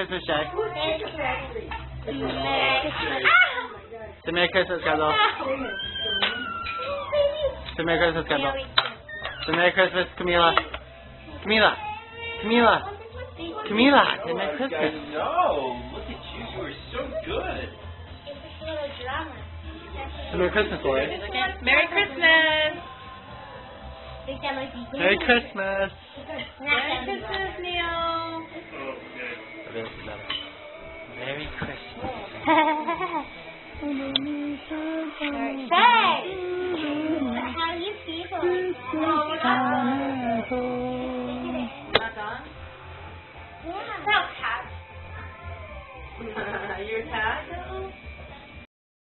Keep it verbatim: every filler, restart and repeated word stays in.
Christmas, Jay. Merry Christmas. Say Merry Christmas, Kendall. Say Merry Christmas, Kendall. Say Merry Christmas, Camila. Camila. Camila. Camila. Say Merry Christmas. No, look at you. You are so good. Say Merry Christmas, Lori. Merry Christmas. Merry Christmas. Merry Christmas, Neil. Merry Christmas. Say! How do you feel? Not done? Yeah. You're a cat?